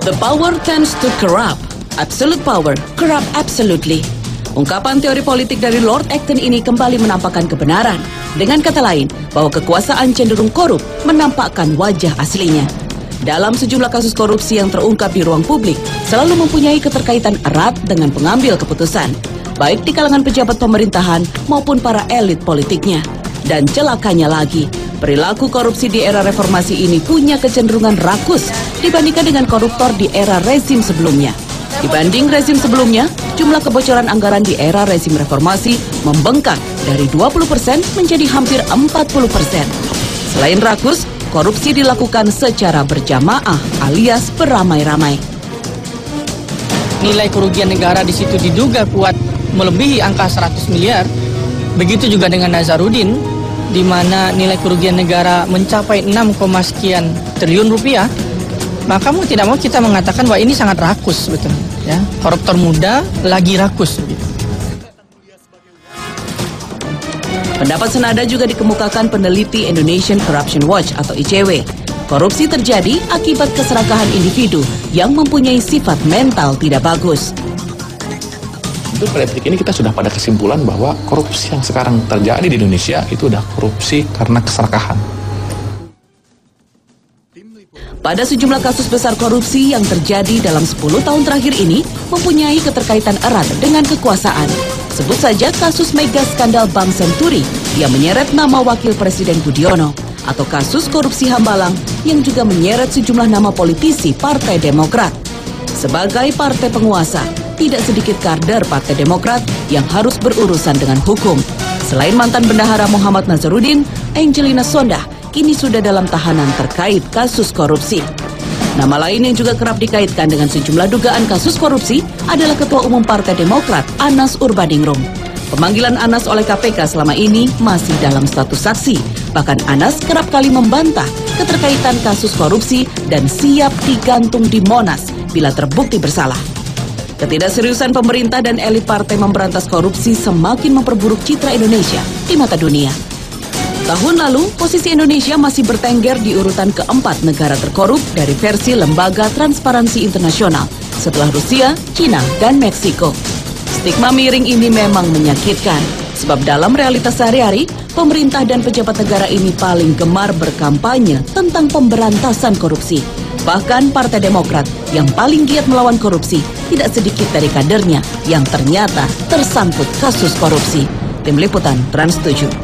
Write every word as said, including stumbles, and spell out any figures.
The power tends to corrupt. Absolute power corrupt absolutely. Ungkapan teori politik dari Lord Acton ini kembali menampakkan kebenaran. Dengan kata lain, bahwa kekuasaan cenderung korup menampakkan wajah aslinya. Dalam sejumlah kasus korupsi yang terungkap di ruang publik, selalu mempunyai keterkaitan erat dengan pengambil keputusan, baik di kalangan pejabat pemerintahan maupun para elit politiknya. Dan celakanya lagi, perilaku korupsi di era reformasi ini punya kecenderungan rakus dibandingkan dengan koruptor di era rezim sebelumnya. Dibanding rezim sebelumnya, jumlah kebocoran anggaran di era rezim reformasi membengkak dari dua puluh persen menjadi hampir empat puluh persen. Selain rakus, korupsi dilakukan secara berjamaah alias beramai-ramai. Nilai kerugian negara di situ diduga kuat melebihi angka seratus miliar. Begitu juga dengan Nazarudin, di mana nilai kerugian negara mencapai enam, sekian triliun rupiah. Maka mau tidak mau kita mengatakan bahwa ini sangat rakus, betul. Ya, koruptor muda lagi rakus. Begitu. Pendapat senada juga dikemukakan peneliti Indonesian Corruption Watch atau I C W. Korupsi terjadi akibat keserakahan individu yang mempunyai sifat mental tidak bagus. Itu pada titik ini kita sudah pada kesimpulan bahwa korupsi yang sekarang terjadi di Indonesia itu sudah korupsi karena keserakahan. Pada sejumlah kasus besar korupsi yang terjadi dalam sepuluh tahun terakhir ini mempunyai keterkaitan erat dengan kekuasaan. Sebut saja kasus mega skandal Bank Senturi yang menyeret nama Wakil Presiden Budiono, atau kasus korupsi Hambalang yang juga menyeret sejumlah nama politisi Partai Demokrat. Sebagai partai penguasa, tidak sedikit kader Partai Demokrat yang harus berurusan dengan hukum. Selain mantan bendahara Muhammad Nazarudin, Angelina Sondah kini sudah dalam tahanan terkait kasus korupsi. Nama lain yang juga kerap dikaitkan dengan sejumlah dugaan kasus korupsi adalah Ketua Umum Partai Demokrat, Anas Urbaningrum. Pemanggilan Anas oleh K P K selama ini masih dalam status saksi. Bahkan Anas kerap kali membantah keterkaitan kasus korupsi dan siap digantung di Monas bila terbukti bersalah. Ketidakseriusan pemerintah dan elit partai memberantas korupsi semakin memperburuk citra Indonesia di mata dunia. Tahun lalu, posisi Indonesia masih bertengger di urutan keempat negara terkorup dari versi Lembaga Transparansi Internasional setelah Rusia, China, dan Meksiko. Stigma miring ini memang menyakitkan, sebab dalam realitas sehari-hari, pemerintah dan pejabat negara ini paling gemar berkampanye tentang pemberantasan korupsi. Bahkan Partai Demokrat yang paling giat melawan korupsi, tidak sedikit dari kadernya yang ternyata tersangkut kasus korupsi. Tim Liputan Trans tujuh.